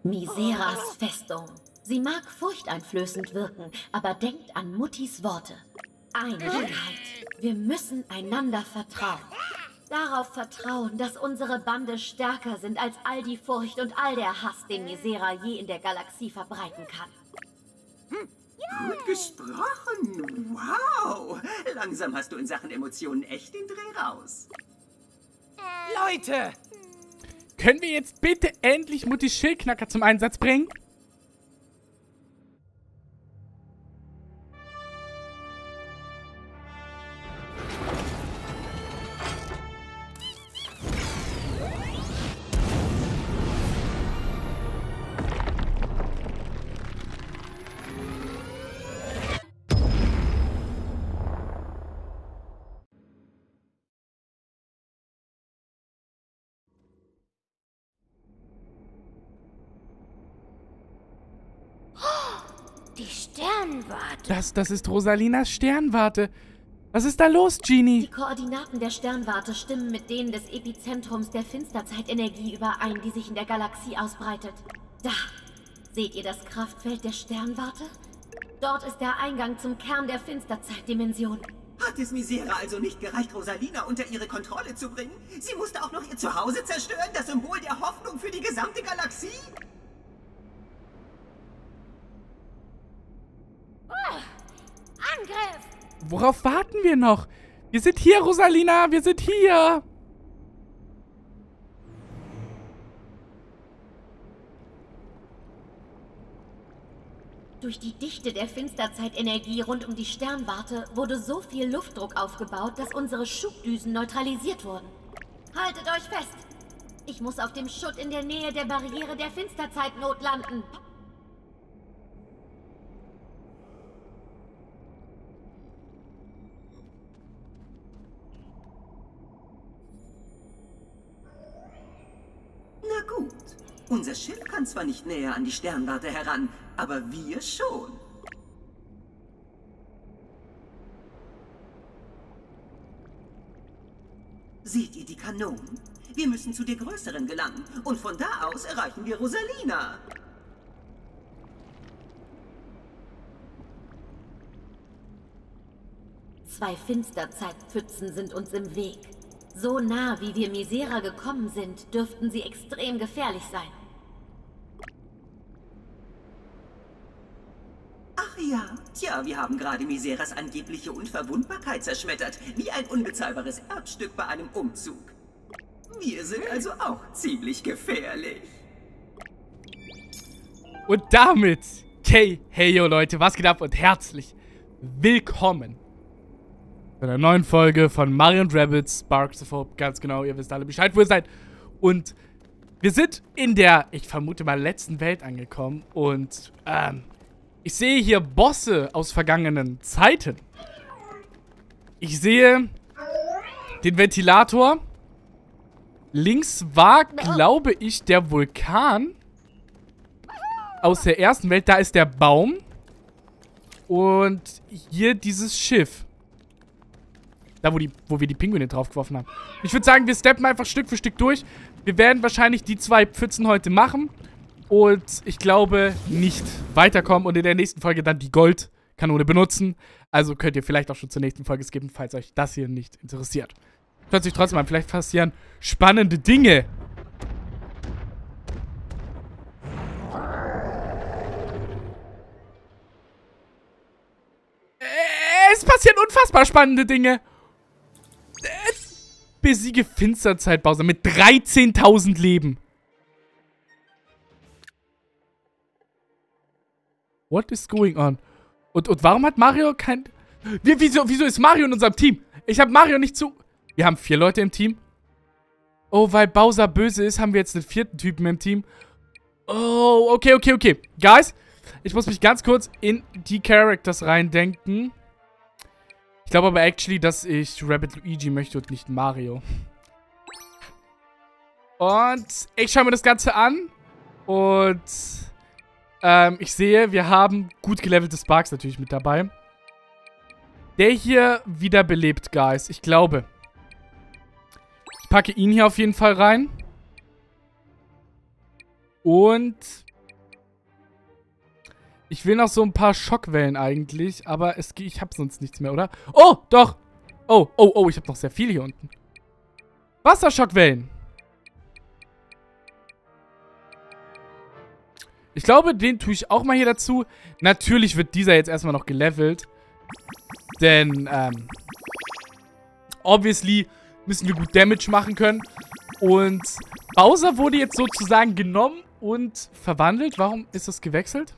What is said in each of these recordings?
Miseras Festung. Sie mag furchteinflößend wirken, aber denkt an Muttis Worte. Einigkeit. Wir müssen einander vertrauen. Darauf vertrauen, dass unsere Bande stärker sind als all die Furcht und all der Hass, den Misera je in der Galaxie verbreiten kann. Gut gesprochen. Wow. Langsam hast du in Sachen Emotionen echt den Dreh raus. Leute! Können wir jetzt bitte endlich Muttis Schildknacker zum Einsatz bringen? Die Sternwarte. Das ist Rosalinas Sternwarte. Was ist da los, Genie? Die Koordinaten der Sternwarte stimmen mit denen des Epizentrums der Finsterzeitenergie überein, die sich in der Galaxie ausbreitet. Da! Seht ihr das Kraftfeld der Sternwarte? Dort ist der Eingang zum Kern der Finsterzeitdimension. Hat es Misera also nicht gereicht, Rosalina unter ihre Kontrolle zu bringen? Sie musste auch noch ihr Zuhause zerstören, das Symbol der Hoffnung für die gesamte Galaxie? Angriff! Worauf warten wir noch? Wir sind hier, Rosalina. Wir sind hier. Durch die Dichte der Finsterzeitenergie rund um die Sternwarte wurde so viel Luftdruck aufgebaut, dass unsere Schubdüsen neutralisiert wurden. Haltet euch fest! Ich muss auf dem Schutt in der Nähe der Barriere der Finsterzeitnot landen. Na gut. Unser Schiff kann zwar nicht näher an die Sternwarte heran, aber wir schon. Seht ihr die Kanonen? Wir müssen zu der größeren gelangen und von da aus erreichen wir Rosalina. Zwei Finsterzeitpfützen sind uns im Weg. So nah, wie wir Misera gekommen sind, dürften sie extrem gefährlich sein. Ach ja, tja, wir haben gerade Miseras angebliche Unverwundbarkeit zerschmettert, wie ein unbezahlbares Erbstück bei einem Umzug. Wir sind also auch ziemlich gefährlich. Und damit, hey yo Leute, was geht ab und herzlich willkommen zu einer neuen Folge von Mario & Rabbids Sparks of Hope. Ganz genau, ihr wisst alle Bescheid, wo ihr seid. Und wir sind in der, ich vermute mal, letzten Welt angekommen. Und, ich sehe hier Bosse aus vergangenen Zeiten. Ich sehe den Ventilator. Links war, glaube ich, der Vulkan aus der ersten Welt. Da ist der Baum. Und hier dieses Schiff. Da, wo wir die Pinguine draufgeworfen haben. Ich würde sagen, wir steppen einfach Stück für Stück durch. Wir werden wahrscheinlich die 2 Pfützen heute machen. Und ich glaube, nicht weiterkommen und in der nächsten Folge dann die Goldkanone benutzen. Also könnt ihr vielleicht auch schon zur nächsten Folge skippen, falls euch das hier nicht interessiert. Hört sich trotzdem an, vielleicht passieren spannende Dinge. Es passieren unfassbar spannende Dinge. Besiege Finsterzeitbowser mit 13.000 Leben. What is going on? Und warum hat Mario kein... Wieso ist Mario in unserem Team? Ich habe Mario nicht zu... Wir haben 4 Leute im Team. Oh, weil Bowser böse ist, haben wir jetzt einen 4. Typen im Team. Oh, okay. Guys, ich muss mich ganz kurz in die Characters reindenken. Ich glaube aber actually, dass ich Rabbid Luigi möchte und nicht Mario. Und ich schaue mir das Ganze an. Und ich sehe, wir haben gut gelevelte Sparks natürlich mit dabei. Der hier wiederbelebt, Guys. Ich glaube. Ich packe ihn hier auf jeden Fall rein. Und Ich will noch so ein paar Schockwellen eigentlich, aber ich habe sonst nichts mehr, oder? Oh, doch! Oh, ich habe noch sehr viel hier unten. Wasserschockwellen. Ich glaube, den tue ich auch mal hier dazu. Natürlich wird dieser jetzt erstmal noch gelevelt. Denn, obviously müssen wir gut Damage machen können. Und Bowser wurde jetzt sozusagen genommen und verwandelt. Warum ist das gewechselt?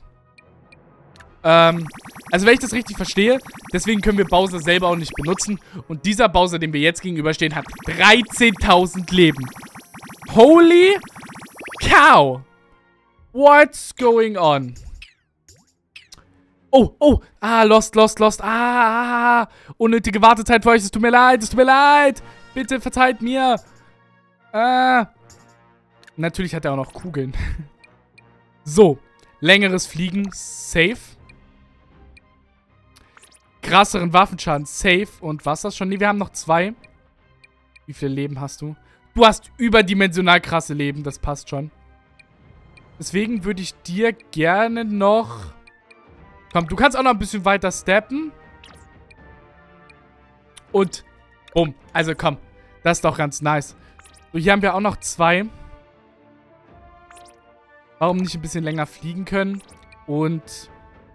Also wenn ich das richtig verstehe, deswegen können wir Bowser selber auch nicht benutzen. Und dieser Bowser, dem wir jetzt gegenüberstehen, hat 13.000 Leben. Holy cow! What's going on? Oh, lost. Unnötige Wartezeit für euch, es tut mir leid. Bitte verzeiht mir. Natürlich hat er auch noch Kugeln. So, längeres Fliegen, safe. Krasseren Waffenschaden, safe. Und was das schon? Nee, wir haben noch 2. Wie viele Leben hast du? Du hast überdimensional krasse Leben, das passt schon. Deswegen würde ich dir gerne noch... Komm, du kannst auch noch ein bisschen weiter steppen. Und, bumm. Also komm, das ist doch ganz nice. So, hier haben wir auch noch 2. Warum nicht ein bisschen länger fliegen können? Und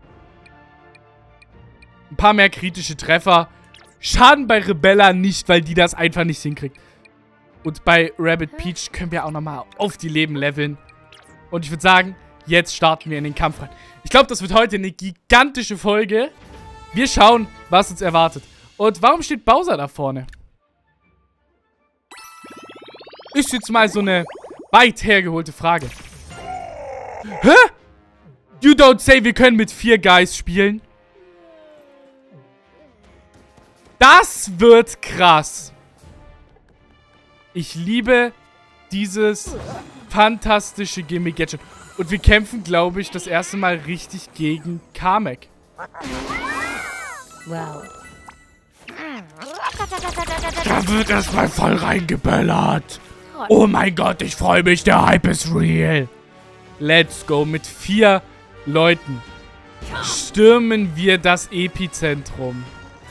ein paar mehr kritische Treffer. Schaden bei Rebella nicht, weil die das einfach nicht hinkriegt. Und bei Rabbid Peach können wir auch nochmal auf die Leben leveln. Und ich würde sagen, jetzt starten wir in den Kampf rein. Ich glaube, das wird heute eine gigantische Folge. Wir schauen, was uns erwartet. Und warum steht Bowser da vorne? Ist jetzt mal so eine weit hergeholte Frage. Hä? You don't say, wir können mit 4 Guys spielen? Das wird krass. Ich liebe dieses fantastische Gimmick jetzt schon. Und wir kämpfen, glaube ich, das erste Mal richtig gegen Kamek. Wow. Da wird erstmal voll reingeböllert. Oh mein Gott, ich freue mich, der Hype ist real. Let's go. Mit 4 Leuten stürmen wir das Epizentrum.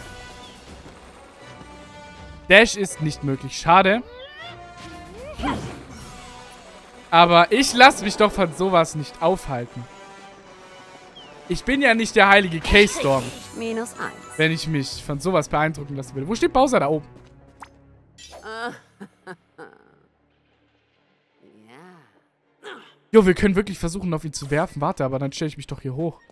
Dash ist nicht möglich. Schade. Aber ich lasse mich doch von sowas nicht aufhalten. Ich bin ja nicht der heilige K-Storm. -1. Wenn ich mich von sowas beeindrucken lassen will. Wo steht Bowser? Da oben. Jo, wir können wirklich versuchen, auf ihn zu werfen. Warte, aber dann stelle ich mich doch hier hoch.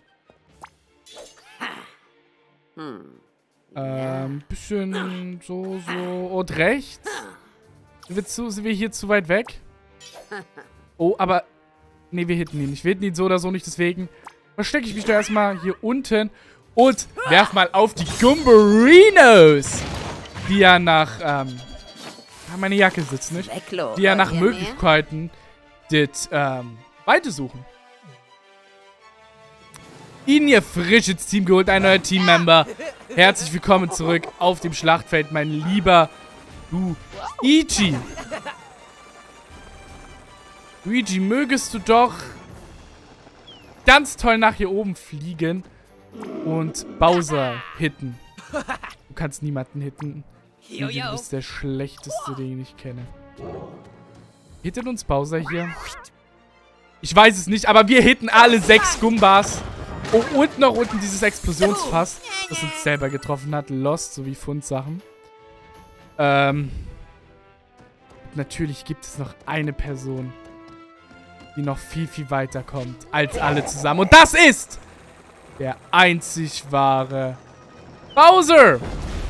Bisschen so. Und rechts. Sind wir hier zu weit weg? Oh, aber... Nee, wir hitten ihn nicht. Wir hitten ihn so oder so nicht, deswegen verstecke ich mich doch erstmal hier unten und werf mal auf die Gumberinos, die ja nach, meine Jacke sitzt, nicht? Die ja nach Möglichkeiten das, Weite suchen. Ihnen ihr frisch ins Team geholt, ein neuer Teammember. Herzlich willkommen zurück auf dem Schlachtfeld, mein lieber Luigi. Luigi, mögest du doch ganz toll nach hier oben fliegen und Bowser hitten. Du kannst niemanden hitten. Du bist der schlechteste, den ich kenne. Hittet uns Bowser hier? Ich weiß es nicht, aber wir hitten alle 6 Gumbas. Oh, und noch unten dieses Explosionsfass, das uns selber getroffen hat. Lost sowie Fundsachen. Natürlich gibt es noch eine Person, die noch viel, viel weiter kommt als alle zusammen. Und das ist der einzig wahre Bowser.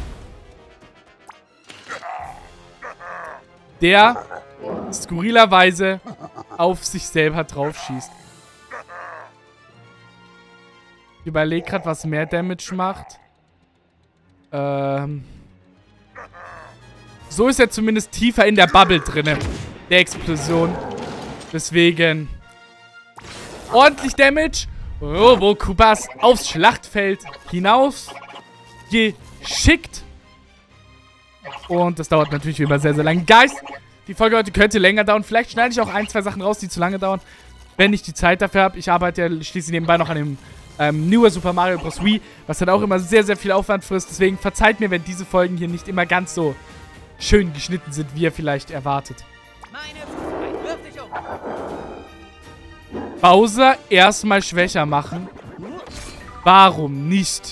Der skurrilerweise auf sich selber drauf schießt. Ich überlege gerade, was mehr Damage macht. So ist er zumindest tiefer in der Bubble drinne. Der Explosion. Deswegen ordentlich Damage. Robo-Koopas aufs Schlachtfeld hinaus geschickt. Und das dauert natürlich immer sehr, sehr lange. Guys, die Folge heute könnte länger dauern. Vielleicht schneide ich auch 1, 2 Sachen raus, die zu lange dauern, wenn ich die Zeit dafür habe. Ich arbeite ja schließlich nebenbei noch an dem Newer Super Mario Bros. Wii, was dann auch immer sehr, sehr viel Aufwand frisst. Deswegen verzeiht mir, wenn diese Folgen hier nicht immer ganz so schön geschnitten sind, wie ihr vielleicht erwartet. Bowser erstmal schwächer machen. Warum nicht?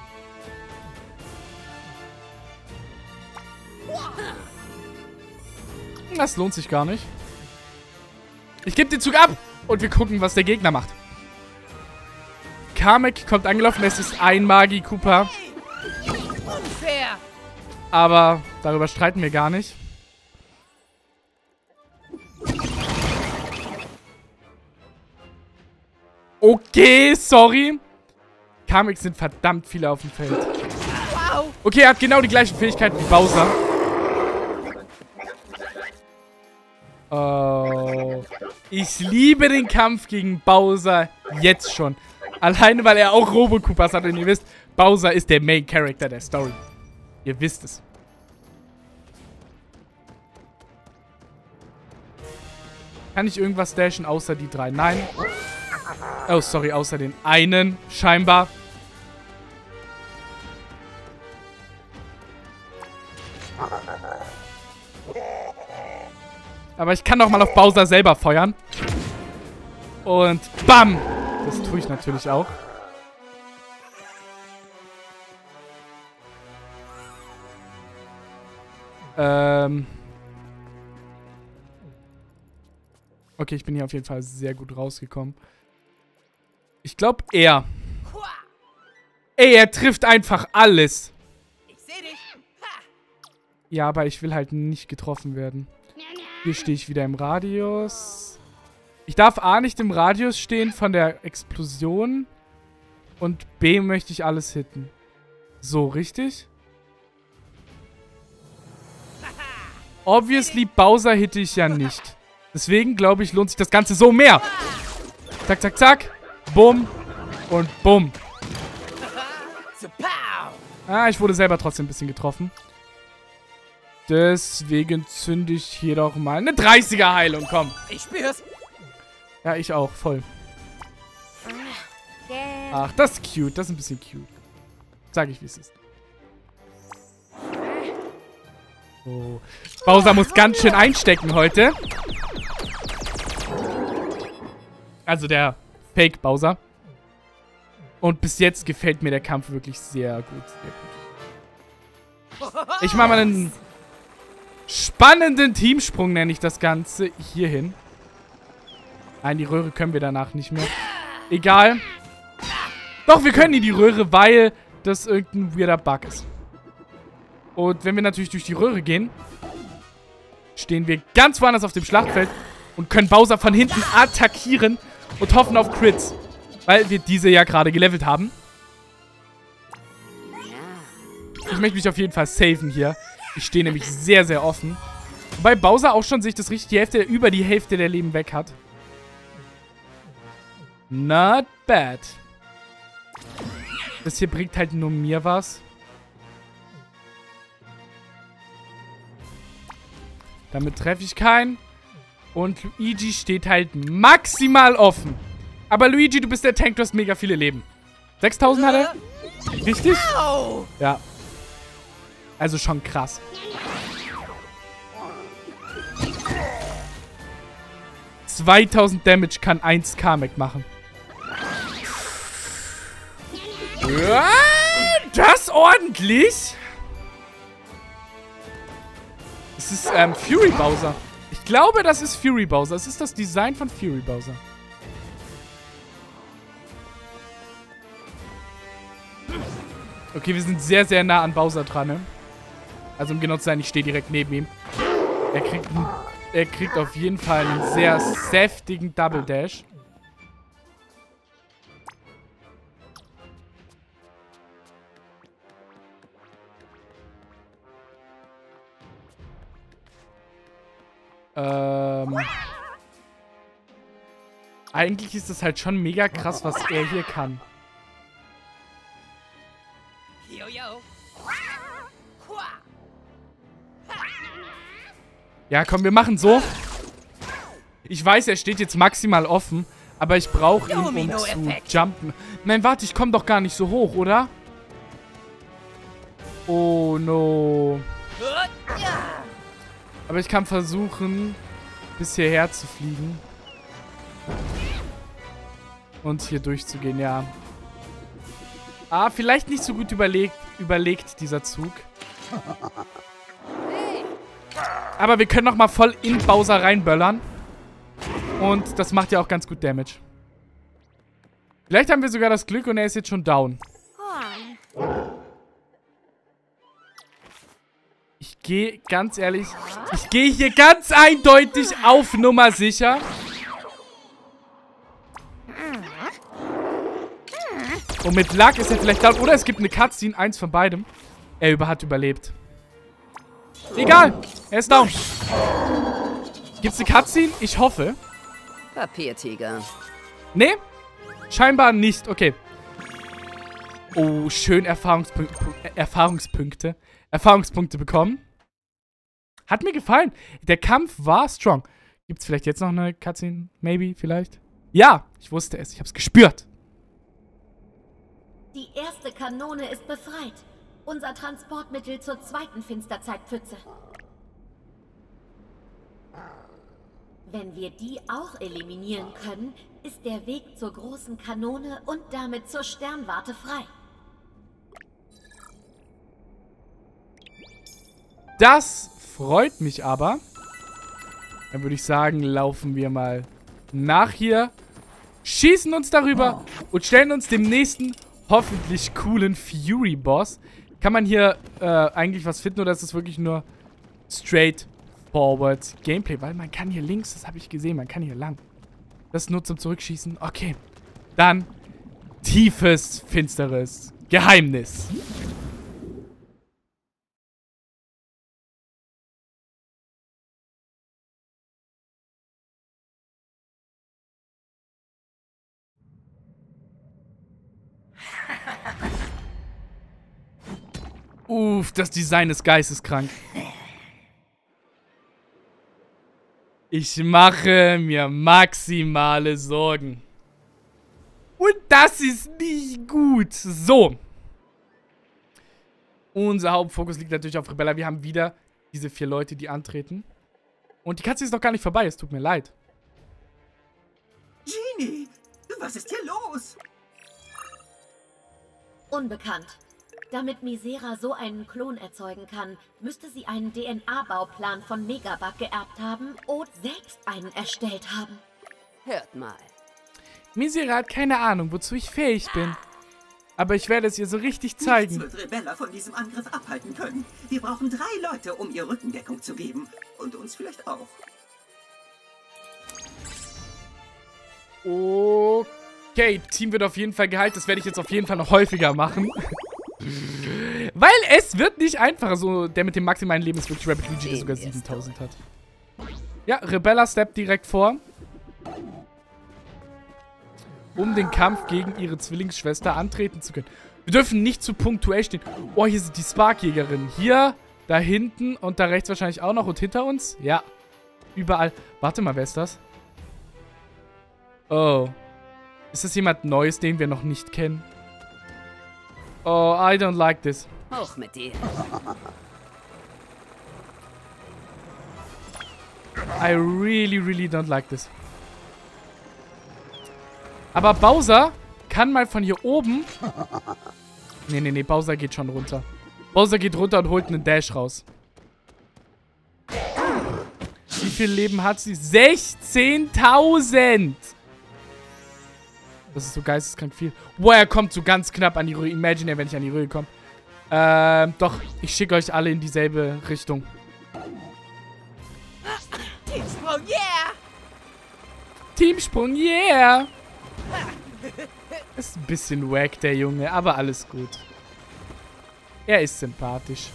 Das lohnt sich gar nicht. Ich gebe den Zug ab und wir gucken, was der Gegner macht. Kamek kommt angelaufen, es ist ein Magi-Koopa. Unfair. Aber darüber streiten wir gar nicht. Okay, sorry. Kamek sind verdammt viele auf dem Feld. Okay, er hat genau die gleichen Fähigkeiten wie Bowser. Oh. Ich liebe den Kampf gegen Bowser jetzt schon. Alleine, weil er auch Robo-Koopas hat. Und ihr wisst, Bowser ist der Main Character der Story. Ihr wisst es. Kann ich irgendwas dashen außer die drei? Nein. Oh, sorry, außer den einen. Scheinbar. Aber ich kann doch mal auf Bowser selber feuern. Und BAM! Das tue ich natürlich auch. Okay, ich bin hier auf jeden Fall sehr gut rausgekommen. Ich glaube, er. Ey, er trifft einfach alles. Ich sehe dich. Ja, aber ich will halt nicht getroffen werden. Hier stehe ich wieder im Radius. Ich darf A nicht im Radius stehen von der Explosion. Und B möchte ich alles hitten. So, richtig? Obviously, Bowser hitte ich ja nicht. Deswegen, glaube ich, lohnt sich das Ganze so mehr. Zack, zack, zack. Bumm. Und bumm. Ah, ich wurde selber trotzdem ein bisschen getroffen. Deswegen zünde ich hier doch mal eine 30er Heilung, komm. Ich spür's. Ja, ich auch, voll. Ach, das ist cute, das ist ein bisschen cute. Sag ich, wie es ist. Oh. Bowser muss ganz schön einstecken heute. Also der Fake Bowser. Und bis jetzt gefällt mir der Kampf wirklich sehr gut. Sehr gut. Ich mache mal einen spannenden Teamsprung, nenne ich das Ganze, hierhin. Nein, die Röhre können wir danach nicht mehr. Egal. Doch, wir können in die Röhre, weil das irgendein weirder Bug ist. Und wenn wir natürlich durch die Röhre gehen, stehen wir ganz woanders auf dem Schlachtfeld und können Bowser von hinten attackieren und hoffen auf Crits. Weil wir diese ja gerade gelevelt haben. Ich möchte mich auf jeden Fall saven hier. Ich stehe nämlich sehr, sehr offen. Wobei Bowser auch schon sich das richtig über die Hälfte der Leben weg hat. Not bad. Das hier bringt halt nur mir was. Damit treffe ich keinen. Und Luigi steht halt maximal offen. Aber Luigi, du bist der Tank, du hast mega viele Leben. 6000 hat er? Richtig? Ja. Also schon krass. $2000 Damage kann 1 Kamek machen. Ja, das ordentlich. Es ist Fury Bowser. Ich glaube, das ist Fury Bowser. Es ist das Design von Fury Bowser. Okay, wir sind sehr, sehr nah an Bowser dran, ne? Also um genau zu sein, ich stehe direkt neben ihm. Er kriegt auf jeden Fall einen sehr saftigen Double Dash. Eigentlich ist das halt schon mega krass, was er hier kann. Ja, komm, wir machen so. Ich weiß, er steht jetzt maximal offen, Aber ich brauche ihn, um zu Domino-Effekt. jumpen. Nein, warte, ich komme doch gar nicht so hoch, oder? Oh, no. Aber ich kann versuchen, bis hierher zu fliegen. Und hier durchzugehen, ja. Ah, vielleicht nicht so gut überlegt dieser Zug. Aber wir können noch mal voll in Bowser reinböllern. Und das macht ja auch ganz gut Damage. Vielleicht haben wir sogar das Glück und er ist jetzt schon down. Ich gehe, ganz ehrlich, ich gehe hier ganz eindeutig auf Nummer sicher. Und mit Luck ist er vielleicht down. Oder es gibt eine Cutscene, eins von beidem. Er hat überlebt. Egal, er ist down. Gibt's eine Cutscene? Ich hoffe. Papiertiger. Nee? Scheinbar nicht. Okay. Oh, schön Erfahrungspunkte bekommen. Hat mir gefallen. Der Kampf war strong. Gibt's vielleicht jetzt noch eine Cutscene? Maybe, vielleicht? Ja, ich wusste es. Ich hab's gespürt. Die erste Kanone ist befreit. Unser Transportmittel zur zweiten Finsterzeitpfütze. Wenn wir die auch eliminieren können, ist der Weg zur großen Kanone und damit zur Sternwarte frei. Das freut mich aber. Dann würde ich sagen, laufen wir mal nach hier, schießen uns darüber und stellen uns dem nächsten hoffentlich coolen Fury-Boss. Kann man hier eigentlich was finden oder ist das wirklich nur straightforward Gameplay? Weil man kann hier links, das habe ich gesehen, man kann hier lang. Das nur zum Zurückschießen. Okay. Dann tiefes, finsteres Geheimnis. Uff, das Design ist geisteskrank. Ich mache mir maximale Sorgen. Und das ist nicht gut. So. Unser Hauptfokus liegt natürlich auf Rebella. Wir haben wieder diese 4 Leute, die antreten. Und die Katze ist noch gar nicht vorbei. Es tut mir leid. Genie, was ist hier los? Unbekannt. Damit Misera so einen Klon erzeugen kann, müsste sie einen DNA-Bauplan von Megabug geerbt haben und selbst einen erstellt haben. Hört mal. Misera hat keine Ahnung, wozu ich fähig bin. Aber ich werde es ihr so richtig zeigen. Nichts wird Rebella von diesem Angriff abhalten können. Wir brauchen 3 Leute, um ihr Rückendeckung zu geben. Und uns vielleicht auch. Okay, Team wird auf jeden Fall geheilt. Das werde ich jetzt auf jeden Fall noch häufiger machen. Weil es wird nicht einfacher. So, der mit dem maximalen Leben ist wirklich Rabbid Luigi, der sogar 7000 hat. Ja, Rebella steppt direkt vor. Um den Kampf gegen ihre Zwillingsschwester antreten zu können. Wir dürfen nicht zu punktuell stehen. Oh, hier sind die Sparkjägerinnen. Hier, da hinten und da rechts wahrscheinlich auch noch. Und hinter uns? Ja. Überall. Warte mal, wer ist das? Oh. Ist das jemand Neues, den wir noch nicht kennen? Oh, I don't like this. Hoch mit dir. I really don't like this. Aber Bowser kann mal von hier oben... Nee, Bowser geht schon runter. Bowser geht runter und holt einen Dash raus. Wie viel Leben hat sie? 16.000! Das ist so geisteskrank viel. Boah, er kommt so ganz knapp an die Röhre. Imaginär, wenn ich an die Röhre komme. Doch, ich schicke euch alle in dieselbe Richtung. Teamsprung, yeah! Teamsprung, yeah! Ist ein bisschen wack, der Junge, aber alles gut. Er ist sympathisch.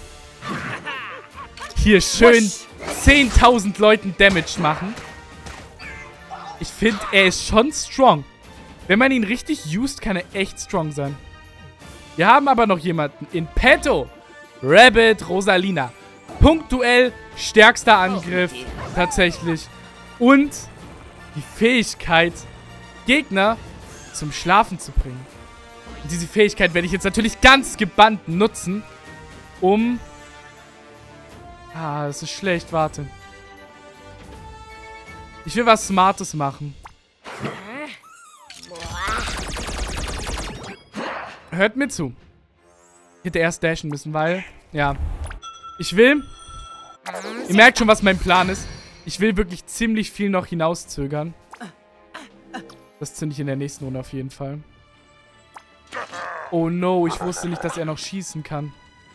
Hier schön 10.000 Leuten Damage machen. Ich finde, er ist schon strong. Wenn man ihn richtig used, kann er echt strong sein. Wir haben aber noch jemanden in petto. Rabbid Rosalina. Punktuell stärkster Angriff tatsächlich. Und die Fähigkeit, Gegner zum Schlafen zu bringen. Und diese Fähigkeit werde ich jetzt natürlich ganz gebannt nutzen, um... Ah, das ist schlecht, warte. Ich will was Smartes machen. Hört mir zu. Ich hätte erst dashen müssen, weil... Ja. Ich will... Ihr merkt schon, was mein Plan ist. Ich will wirklich ziemlich viel noch hinauszögern. Das zünde ich in der nächsten Runde auf jeden Fall. Oh no, ich wusste nicht, dass er noch schießen kann.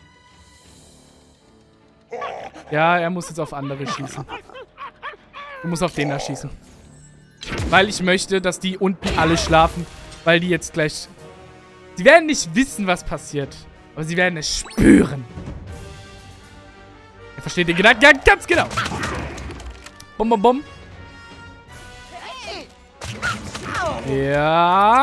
Ja, er muss jetzt auf andere schießen. Du musst auf den da schießen. Weil ich möchte, dass die unten alle schlafen. Weil die jetzt gleich... Sie werden nicht wissen, was passiert. Aber sie werden es spüren. Er versteht den Gedanken ganz genau. Bum, bum, bum. Ja.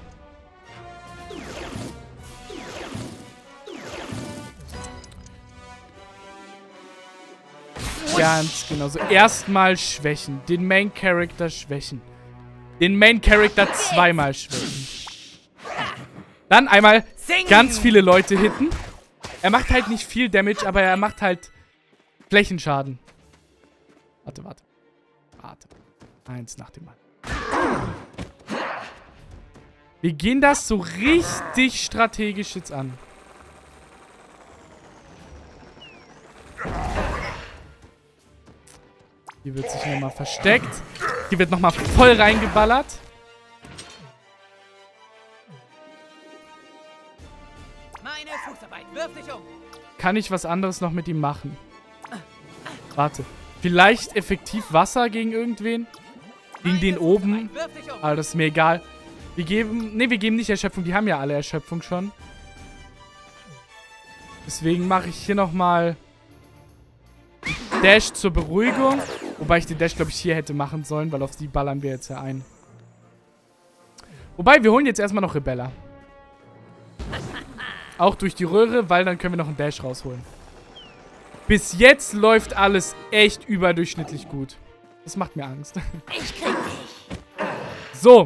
Ganz genau. So, erstmal schwächen. Den Main Character schwächen. Den Main Character zweimal schwächen. Dann einmal ganz viele Leute hitten. Er macht halt nicht viel Damage, aber er macht halt Flächenschaden. Warte, warte. Warte. Eins nach dem anderen. Wir gehen das so richtig strategisch jetzt an. Hier wird sich nochmal versteckt. Hier wird nochmal voll reingeballert. Meine Fußarbeit, wirf dich um. Kann ich was anderes noch mit ihm machen? Warte. Vielleicht effektiv Wasser gegen irgendwen? Gegen den oben? Aber das ist mir egal. Wir geben... Ne, wir geben nicht Erschöpfung. Die haben ja alle Erschöpfung schon. Deswegen mache ich hier nochmal Dash zur Beruhigung. Wobei ich den Dash, glaube ich, hier hätte machen sollen, weil auf die ballern wir jetzt ja ein. Wobei, wir holen jetzt erstmal noch Rebella. Auch durch die Röhre, weil dann können wir noch einen Dash rausholen. Bis jetzt läuft alles echt überdurchschnittlich gut. Das macht mir Angst. Ich krieg dich. So.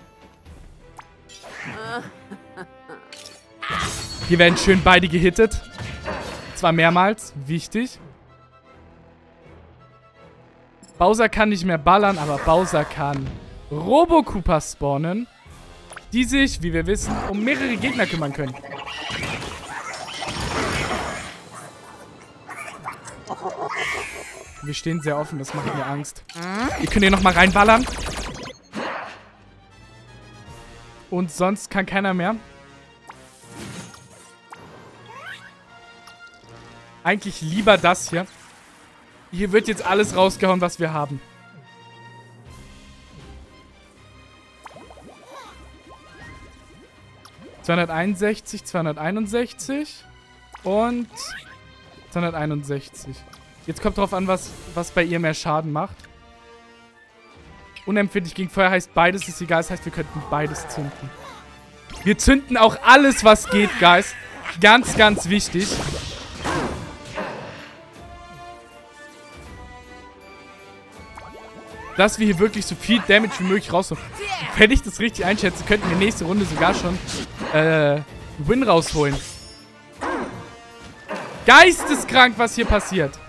Hier werden schön beide gehittet. Zwar mehrmals. Wichtig. Bowser kann nicht mehr ballern, aber Bowser kann Robo-Koopa spawnen, die sich, wie wir wissen, um mehrere Gegner kümmern können. Wir stehen sehr offen, das macht mir Angst. Ihr könnt hier nochmal reinballern. Und sonst kann keiner mehr. Eigentlich lieber das hier. Hier wird jetzt alles rausgehauen, was wir haben. ...261, 261 und 261. Jetzt kommt drauf an, was bei ihr mehr Schaden macht. Unempfindlich gegen Feuer heißt beides ist egal. Das heißt, wir könnten beides zünden. Wir zünden auch alles, was geht, Guys. Ganz, ganz wichtig. Dass wir hier wirklich so viel Damage wie möglich rausholen. Wenn ich das richtig einschätze, könnten wir nächste Runde sogar schon einen Win rausholen. Geisteskrank, was hier passiert.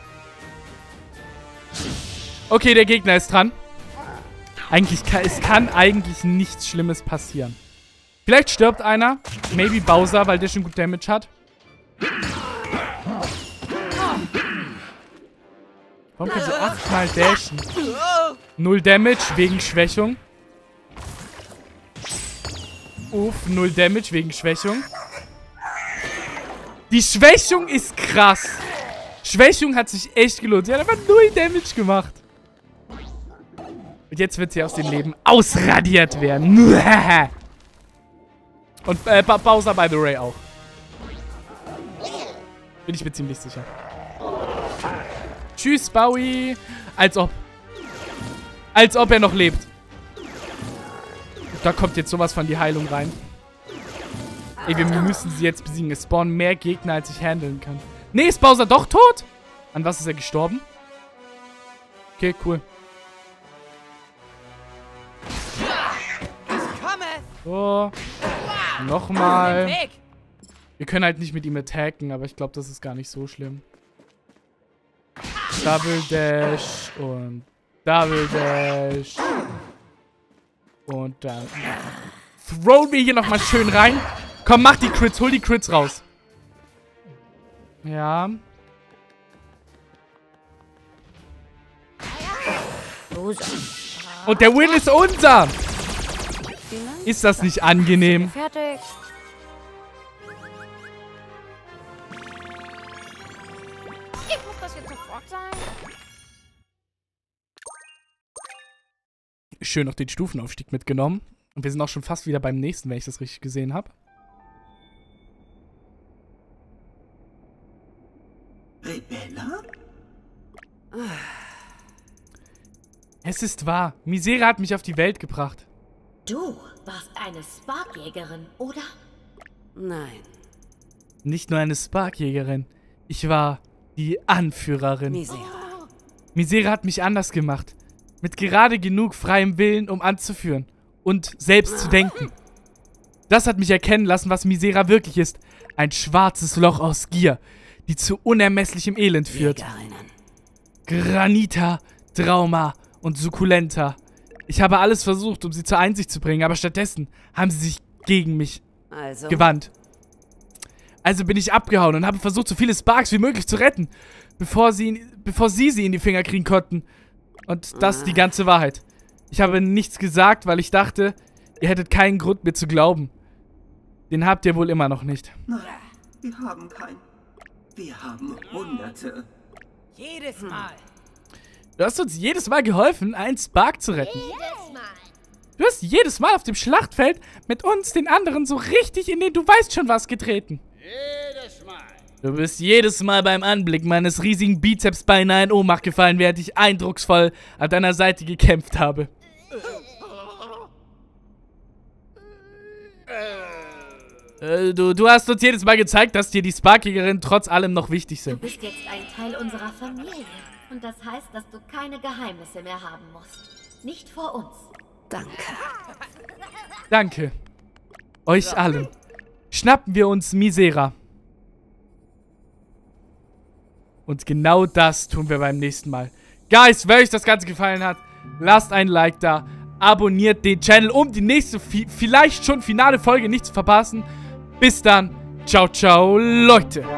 Okay, der Gegner ist dran. Es kann eigentlich nichts Schlimmes passieren. Vielleicht stirbt einer. Maybe Bowser, weil der schon gut Damage hat. Warum können sie 8-mal dashen? 0 Damage wegen Schwächung. Uff, 0 Damage wegen Schwächung. Die Schwächung ist krass. Schwächung hat sich echt gelohnt. Sie hat einfach 0 Damage gemacht. Und jetzt wird sie aus dem Leben ausradiert werden. Und Bowser, by the way, auch. Bin ich mir ziemlich sicher. Tschüss, Bowie. Als ob. Als ob er noch lebt. Da kommt jetzt sowas von die Heilung rein. Ey, wir müssen sie jetzt besiegen. Es spawnen mehr Gegner, als ich handeln kann. Nee, ist Bowser doch tot? An was ist er gestorben? Okay, cool. So. Nochmal. Wir können halt nicht mit ihm attacken, aber ich glaube, das ist gar nicht so schlimm. Double Dash und Double Dash. Und dann throwen wir hier nochmal schön rein. Komm, mach die Crits, hol die Crits raus. Ja. Und der Win ist unser. Ist das nicht angenehm? Fertig. Ich muss das jetzt sofort sein. Schön noch den Stufenaufstieg mitgenommen. Und wir sind auch schon fast wieder beim nächsten, wenn ich das richtig gesehen habe. Rebella? Es ist wahr. Misera hat mich auf die Welt gebracht. Du warst eine Sparkjägerin, oder? Nein. Nicht nur eine Sparkjägerin. Ich war die Anführerin. Misera. Misera hat mich anders gemacht. Mit gerade genug freiem Willen, um anzuführen. Und selbst zu denken. Das hat mich erkennen lassen, was Misera wirklich ist. Ein schwarzes Loch aus Gier, die zu unermesslichem Elend führt. Granita, Trauma und Sukkulenta. Ich habe alles versucht, um sie zur Einsicht zu bringen, aber stattdessen haben sie sich gegen mich gewandt. Also bin ich abgehauen und habe versucht, so viele Sparks wie möglich zu retten, bevor sie in die Finger kriegen konnten. Und das ist die ganze Wahrheit. Ich habe nichts gesagt, weil ich dachte, ihr hättet keinen Grund, mir zu glauben. Den habt ihr wohl immer noch nicht. Nein, wir haben keinen. Wir haben Hunderte. Jedes Mal. Du hast uns jedes Mal geholfen, einen Spark zu retten. Du hast jedes Mal auf dem Schlachtfeld mit uns, den anderen, so richtig in den Du weißt schon was getreten. Du bist jedes Mal beim Anblick meines riesigen Bizeps beinahe in Ohnmacht gefallen, während ich eindrucksvoll an deiner Seite gekämpft habe. Du hast uns jedes Mal gezeigt, dass dir die Sparkjägerinnen trotz allem noch wichtig Du sind. bist jetzt ein Teil unserer Familie. Und das heißt, dass du keine Geheimnisse mehr haben musst. Nicht vor uns. Danke. Danke. Euch allen. Schnappen wir uns Misera. Und genau das tun wir beim nächsten Mal. Guys, wenn euch das Ganze gefallen hat, lasst ein Like da. Abonniert den Channel, um die nächste, vielleicht schon finale Folge nicht zu verpassen. Bis dann. Ciao, ciao, Leute.